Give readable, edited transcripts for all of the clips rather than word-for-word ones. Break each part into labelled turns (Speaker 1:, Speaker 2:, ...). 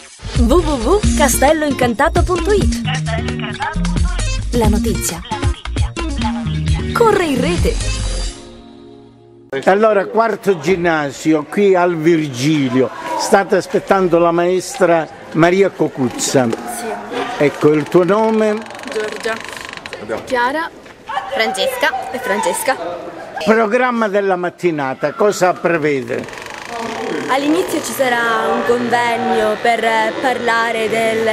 Speaker 1: www.castelloincantato.it. La notizia corre in rete.
Speaker 2: Allora, quarto ginnasio, qui al Virgilio, state aspettando la maestra Maria Cocuzza.
Speaker 3: Sì.
Speaker 2: Ecco, il tuo nome?
Speaker 3: Giorgia. Chiara. Francesca. E Francesca.
Speaker 2: Programma della mattinata, cosa prevede?
Speaker 3: All'inizio ci sarà un convegno per parlare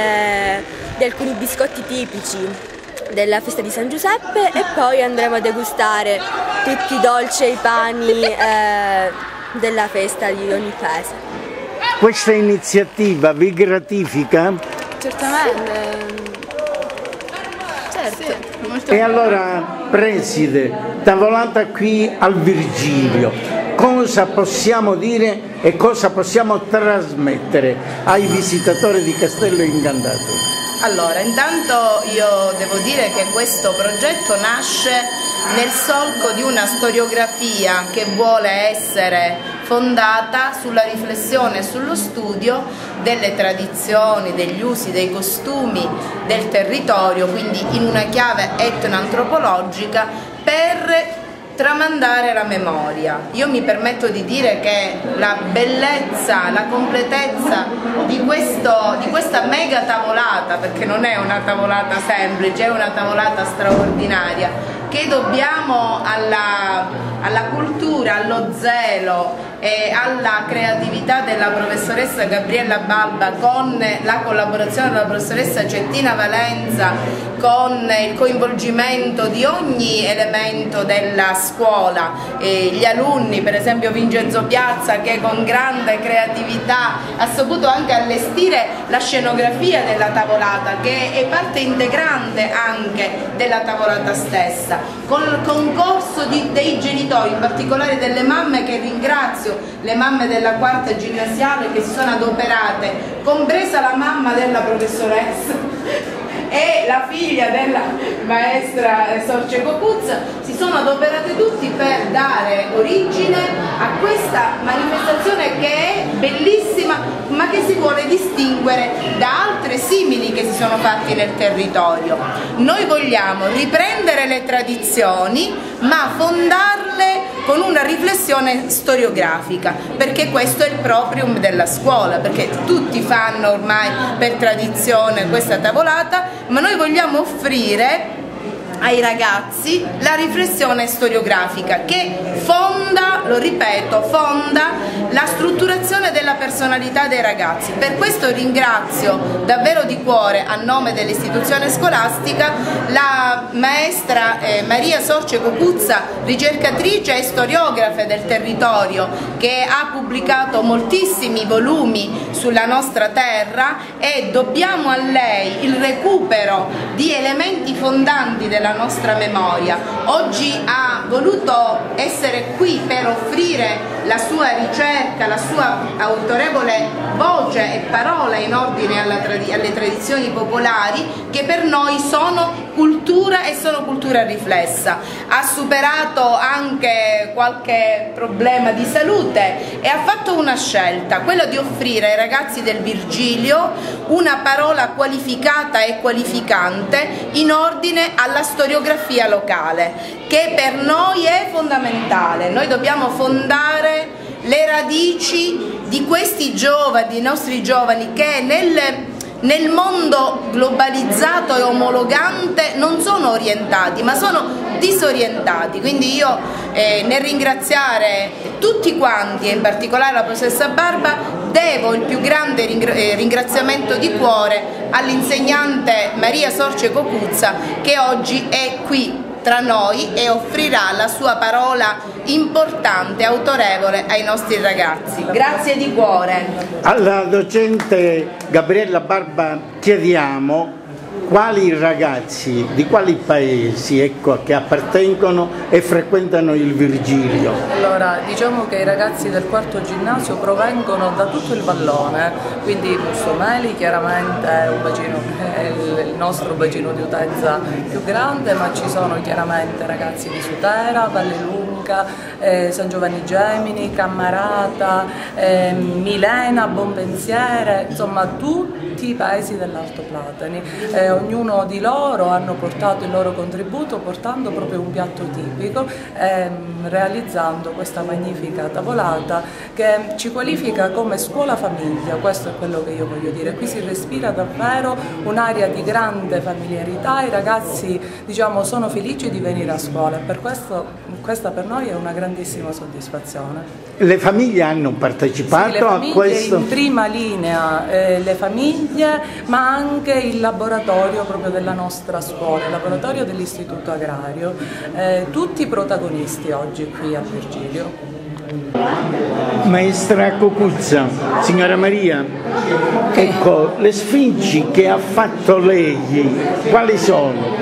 Speaker 3: di alcuni biscotti tipici della festa di San Giuseppe e poi andremo a degustare tutti i dolci e i pani della festa di ogni paese.
Speaker 2: Questa iniziativa vi gratifica?
Speaker 3: Certamente. Certo. Sì, molto
Speaker 2: E allora, preside, tavolata qui al Virgilio, cosa possiamo dire e cosa possiamo trasmettere ai visitatori di Castello Incantato?
Speaker 4: Allora, intanto io devo dire che questo progetto nasce nel solco di una storiografia che vuole essere fondata sulla riflessione e sullo studio delle tradizioni, degli usi, dei costumi del territorio, quindi in una chiave etnoantropologica per tramandare la memoria. Io mi permetto di dire che la bellezza, la completezza di questa mega tavolata, perché non è una tavolata semplice, è una tavolata straordinaria, che dobbiamo alla cultura, allo zelo e alla creatività della professoressa Gabriella Balba, con la collaborazione della professoressa Cettina Valenza, con il coinvolgimento di ogni elemento della scuola, gli alunni, per esempio Vincenzo Piazza, che con grande creatività ha saputo anche allestire la scenografia della tavolata, che è parte integrante anche della tavolata stessa, con il concorso dei genitori, in particolare delle mamme, che ringrazio, le mamme della quarta ginnasiale che si sono adoperate, compresa la mamma della professoressa e la figlia della maestra Sorce Cocuzza, si sono adoperate tutti per dare origine a questa manifestazione che è bellissima, ma che si vuole distinguere da altre simili che si sono fatti nel territorio. Noi vogliamo riprendere le tradizioni, ma fondarle con una riflessione storiografica, perché questo è il proprium della scuola, perché tutti fanno ormai per tradizione questa tavolata, ma noi vogliamo offrire ai ragazzi la riflessione storiografica che fonda, lo ripeto, fonda la strutturazione della personalità dei ragazzi. Per questo ringrazio davvero di cuore, a nome dell'istituzione scolastica, la maestra Maria Sorce Cocuzza, ricercatrice e storiografa del territorio, che ha pubblicato moltissimi volumi sulla nostra terra, e dobbiamo a lei il recupero di elementi fondanti della nostra memoria. Oggi ha voluto essere qui per offrire la sua ricerca, la sua autorevole voce e parola in ordine alle tradizioni popolari, che per noi sono cultura e sono cultura riflessa. Ha superato anche qualche problema di salute e ha fatto una scelta, quella di offrire ai ragazzi del Virgilio una parola qualificata e qualificante in ordine alla storiografia locale, che per noi è fondamentale. Noi dobbiamo fondare le radici di questi giovani, dei nostri giovani, che nel mondo globalizzato e omologante non sono orientati, ma sono disorientati. Quindi io, nel ringraziare tutti quanti e in particolare la professoressa Barba, devo il più grande ringraziamento di cuore all'insegnante Maria Sorce Cocuzza, che oggi è qui tra noi e offrirà la sua parola importante, autorevole ai nostri ragazzi. Grazie di cuore.
Speaker 2: Alla docente Gabriella Barba chiediamo quali ragazzi di quali paesi, ecco, che appartengono e frequentano il Virgilio.
Speaker 5: Allora, diciamo che i ragazzi del quarto ginnasio provengono da tutto il vallone, quindi Mussomeli chiaramente è il nostro bacino di utenza più grande, ma ci sono chiaramente ragazzi di Sutera, Vallelunga, Cattolica, San Giovanni Gemini, Cammarata, Milena, Bonpensiere, insomma tutti i paesi dell'Alto Platani. Ognuno di loro hanno portato il loro contributo portando proprio un piatto tipico, realizzando questa magnifica tavolata che ci qualifica come scuola-famiglia. Questo è quello che io voglio dire. Qui si respira davvero un'area di grande familiarità, i ragazzi sono felici di venire a scuola, per questo questa per noi è una grandissima soddisfazione.
Speaker 2: Le famiglie hanno partecipato
Speaker 5: sì, le famiglie
Speaker 2: a questo?
Speaker 5: In prima linea le famiglie, ma anche il laboratorio proprio della nostra scuola, il laboratorio dell'Istituto Agrario, tutti protagonisti oggi qui a Virgilio.
Speaker 2: Maestra Cocuzza, signora Maria, ecco, le sfingi che ha fatto lei, quali sono?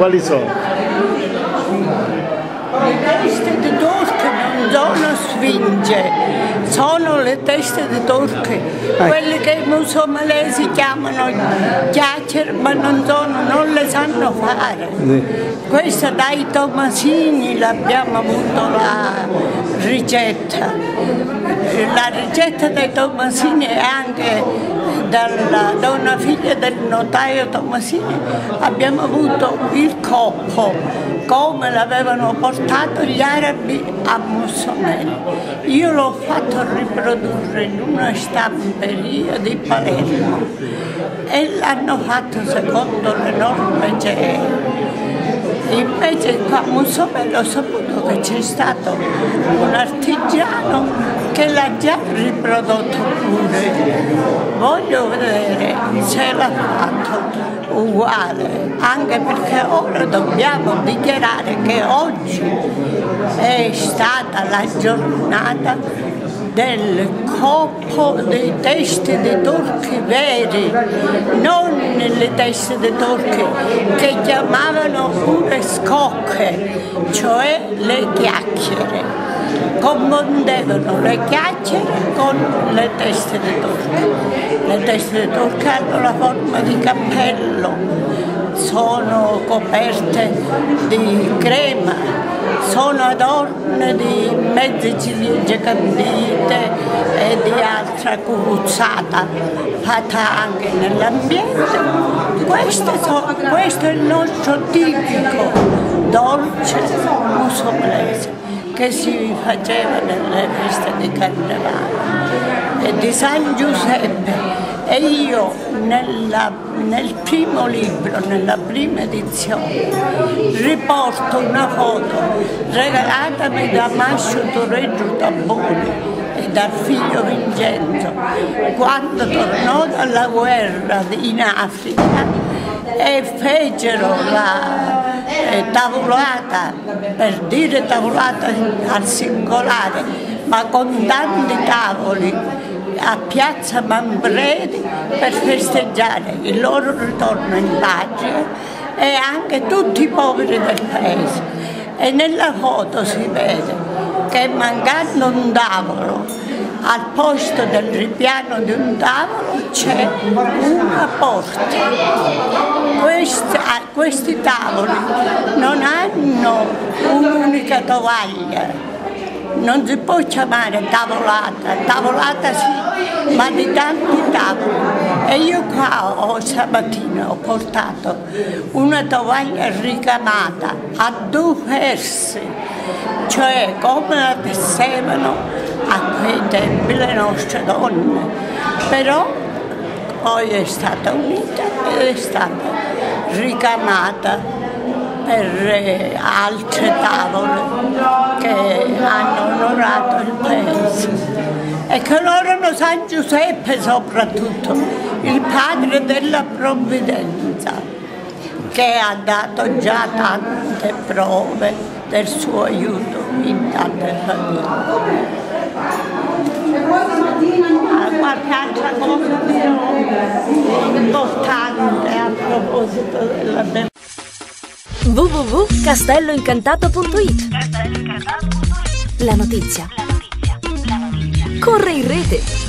Speaker 6: Le teste di torche non sono sfinge, sono le teste di torche, quelle che i musulmani chiamano chiacchiere, ma non le sanno fare. Questa dai Tomasini l'abbiamo avuto la ricetta. La ricetta dei Tomasini è anche da una figlia del notaio Tomasini, abbiamo avuto il coppo, come l'avevano portato gli arabi a Mussomeli. Io l'ho fatto riprodurre in una stamperia di Palermo e l'hanno fatto secondo le norme CE. Invece qua a Mussomeli ho saputo che c'è stato un artigiano che l'ha già riprodotto pure. Voglio vedere se l'ha fatto uguale, anche perché ora dobbiamo dichiarare che oggi è stata la giornata del coppo dei testi dei torchi veri, non le teste dei torchi che chiamavano pure scocche, cioè le chiacchiere. Confondevano le chiacchiere con le teste dei torchi. Le teste dei torchi hanno la forma di cappello, sono coperte di crema, sono adorne di mezze ciliegie candite e di altra cucuzzata fatta anche nell'ambiente. Questo è il nostro tipico dolce mussomlese che si faceva nelle feste di Carnevale e di San Giuseppe. E io nel primo libro, nella prima edizione, riporto una foto regalatami da Mascio Torreggio Tabboni e dal figlio Vincenzo quando tornò dalla guerra in Africa e fecero la tavolata, per dire tavolata al singolare, ma con tanti tavoli a Piazza Manfredi per festeggiare il loro ritorno in patria e anche tutti i poveri del paese. E nella foto si vede che mancando un tavolo, al posto del ripiano di un tavolo c'è una porta. Questi tavoli non hanno un'unica tovaglia. Non si può chiamare tavolata sì, ma di tanti tavoli. E io qua stamattina ho portato una tovaglia ricamata a due versi, cioè come la tessevano a quei tempi le nostre donne. Però poi è stata unita ed è stata ricamata per altre tavole che hanno onorato il paese e che onorano San Giuseppe soprattutto, il padre della provvidenza, che ha dato già tante prove del suo aiuto in tante famiglie. Qualche altra cosa importante a proposito della
Speaker 1: www.castelloincantato.it. La notizia corre in rete.